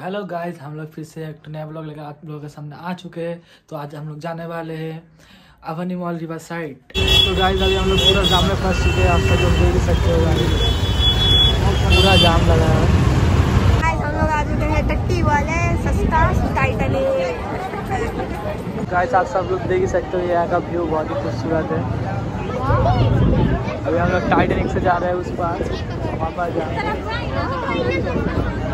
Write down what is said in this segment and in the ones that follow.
Hello guys, हम लोग फिर से एक नया ब्लॉग लेकर आप लोगों के सामने आ चुके हैं। तो आज हम लोग जाने वाले हैं अवनी मॉल रिवर साइड। तो गाइस अभी हम लोग पूरा जाम में फंस चुके हैं। आप सब लोग देख सकते हो गाइस पूरा जाम लगा है। गाइस हम लोग आ चुके हैं टट्टी वाले सस्ता टाइटैनिक। गाइस आप सब लोग देख ही सकते हो, यहाँ का व्यू बहुत ही खूबसूरत है। अभी हम लोग टाइटैनिक से जा रहे हैं उस पार, वहाँ पर जा रहे हैं।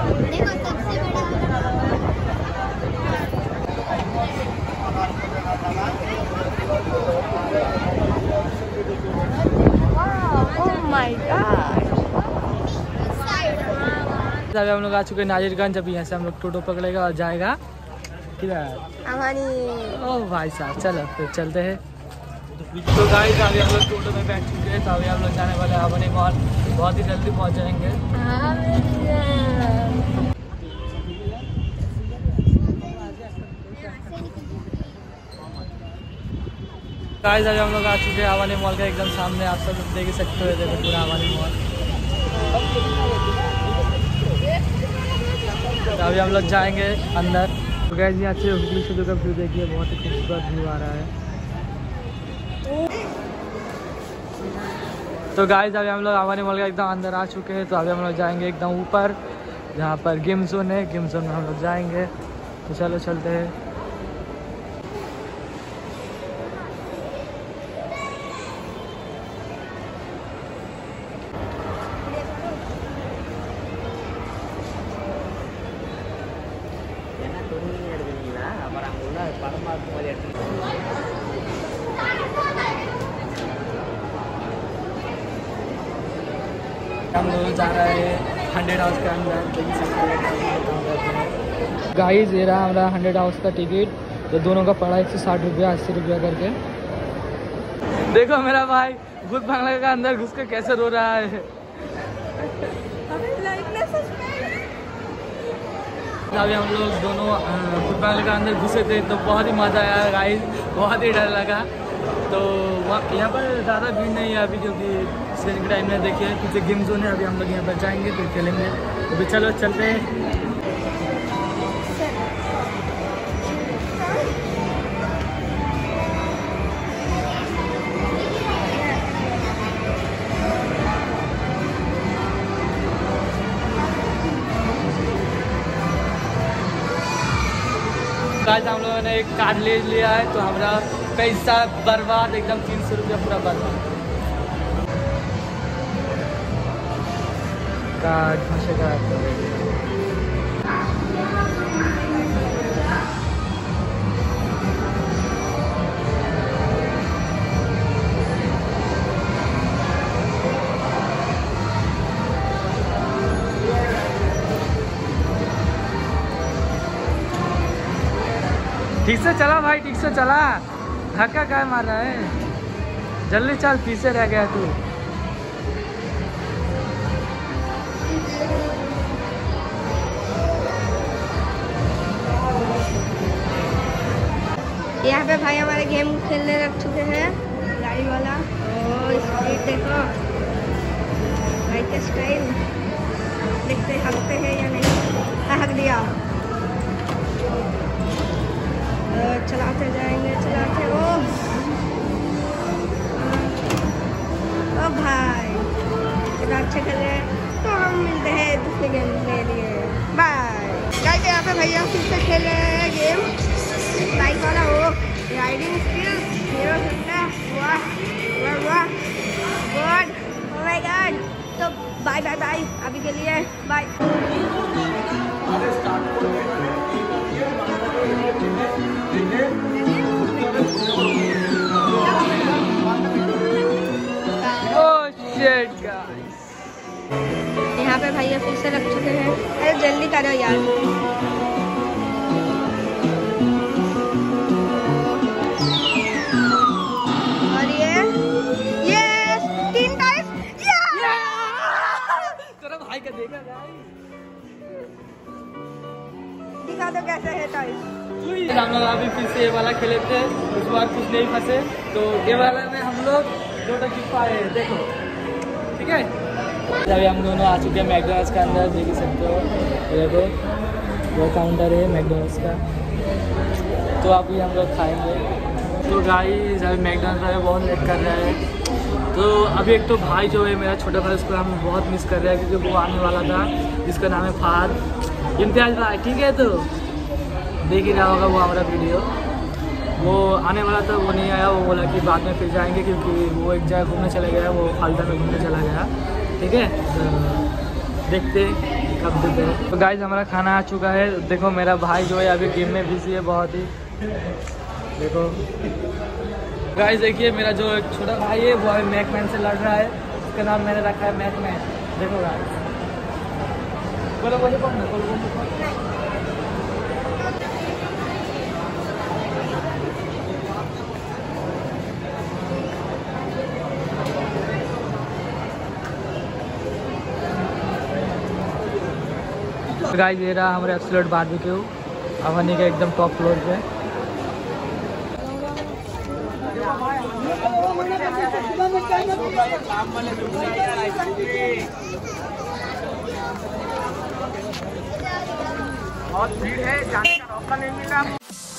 अभी हम लोग आ चुके हैं नाजिरगंज। अभी यहाँ से हम लोग टोटो पकड़ेगा और जाएगा किधर? अवनी। ओह भाई साहब, चलो फिर चलते हैं। तो गाइस अभी हम लोग टोटो में बैठ चुके हैं। तो अभी हम लोग जाने वाले हैं अवनी मॉल। बहुत ही जल्दी पहुँच जाएंगे। गाइस अभी हम लोग आ चुके हैं अवनी मॉल के एकदम सामने। आप सब देख ही सकते हो, देखो पूरा अवनी मॉल। तो अभी हम लोग जाएंगे अंदर। तो गाइस यहाँ से हुगली से का व्यू देखिए, बहुत ही खूबसूरत व्यू आ रहा है। तो गाइस अभी हम लोग अवनी मॉल के एकदम अंदर आ चुके हैं। तो अभी हम लोग जाएंगे एकदम ऊपर, जहाँ पर गेम जोन है। गेम जोन में हम लोग जाएंगे। तो चलो चलते हैं। हम लोग जा रहे हैं 100 हाउस के अंदर। देख सकते हैं गाइस, ये रहा हमारा 100 हाउस का टिकट। तो दोनों का पड़ा 160 रुपया 80 रुपया करके। देखो मेरा भाई भूत बंगला का अंदर घुस के कैसे रो रहा है। अभी हम लोग दोनों भूत बंगला का अंदर घुसे थे तो बहुत ही मज़ा आया गाइस, बहुत ही डर लगा। तो यहाँ पर ज़्यादा भीड़ नहीं है अभी, क्योंकि सेल के टाइम में देखिए पीछे गेम जोन है। अभी हम लोग यहाँ पर जाएंगे फिर खेलेंगे। तो भी चलो चलते हैं। आज हम लोगों ने एक कार्ड ले लिया है। तो हमारा पैसा बर्बाद, एकदम 300 रुपया पूरा बर्बाद। कार्ड ठीक से चला भाई, ठीक से चला। धक्का क्या मार रहा है? जल्दी चल, पीछे रह गया तू। यहाँ पे भाई हमारे गेम खेलने रख चुके हैं, गाड़ी वाला। ओ स्पीड देखो भाई का स्टाइल। देखते हकते हैं या नहीं। हक दिया। चलाते जाएंगे, चलाते। ओ भाई इतना अच्छे कर रहे हैं। तो हम मिलते हैं दूसरे गेम के लिए। Bye guys. यहाँ पे भैया फिर से खेल रहे हैं गेम बाइक वाला। हो राइडिंग स्किल्स हीरो होंडा। वाह वाह वाह, गुड, ओह माय गॉड। तो बाय बाय बाय अभी के लिए, बाय। यहाँ पे भैया फिर से रख चुके हैं। अरे जल्दी करो यार। और ये 3 टाइम तेरा भाई का देखा दिखा दो कैसे है टाइम। हम लोग अभी फिर से ये वाला खेले थे, उस बार कुछ नहीं फंसे। तो ये वाला में हम लोग 2 टिकट पाए, देखो ठीक है। अभी हम दोनों आ चुके हैं मैकडॉनल्ड्स के अंदर, देख सकते हो। देखो वो काउंटर है मैकडॉनल्ड्स का, तो अभी हम लोग खाएंगे। तो गाइस अभी मैकडॉनल्ड्स में बहुत लेट कर रहा है। तो अभी एक तो भाई जो है मेरा छोटा भाई, उसको हम बहुत मिस कर रहे हैं क्योंकि वो आने वाला था, जिसका नाम है फहद इम्तियाज भाई, ठीक है। तो देख ही रहा होगा वो हमारा वीडियो, वो आने वाला था, वो नहीं आया। वो बोला कि बाद में फिर जाएंगे क्योंकि वो एक जगह घूमने चला गया, वो फालतू में घूमने चला गया, ठीक है। तो देखते कब देते हैं। तो गाइस हमारा खाना आ चुका है। देखो मेरा भाई जो है अभी गेम में बिजी है बहुत ही। देखो गाइस देखिए मेरा जो छोटा भाई है वो अभी मैकमैन से लड़ रहा है, उसका नाम मैंने रखा है मैकमैन। देखो गाइस, बोलो बोलो बोलो। गाइस ये रहा हमारे एब्सोल्यूट बारबेक्यू अवनी का एकदम टॉप फ्लोर पे। बहुत भीड़ है, जाने का मौका नहीं मिला।